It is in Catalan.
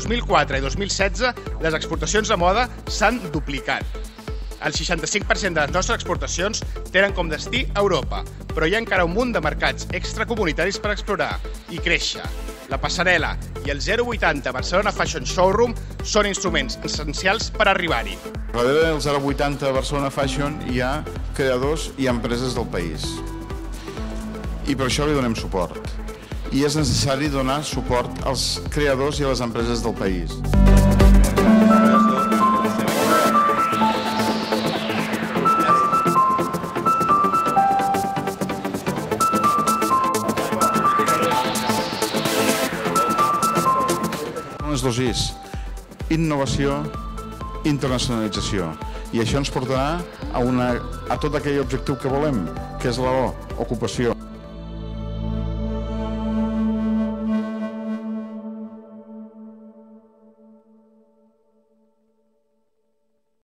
2004 i 2016 les exportacions de moda s'han duplicat. El 65% de les nostres exportacions tenen com destí Europa, però hi ha encara un munt de mercats extracomunitaris per explorar i créixer. La passarel·la i el 080 Barcelona Fashion Showroom són instruments essencials per arribar-hi. Darrere del 080 Barcelona Fashion hi ha creadors i empreses del país. I per això li donem suport. I és necessari donar suport als creadors i a les empreses del país. Les dos Is: innovació, internacionalització. I això ens portarà a tot aquell objectiu que volem, que és l'ocupació.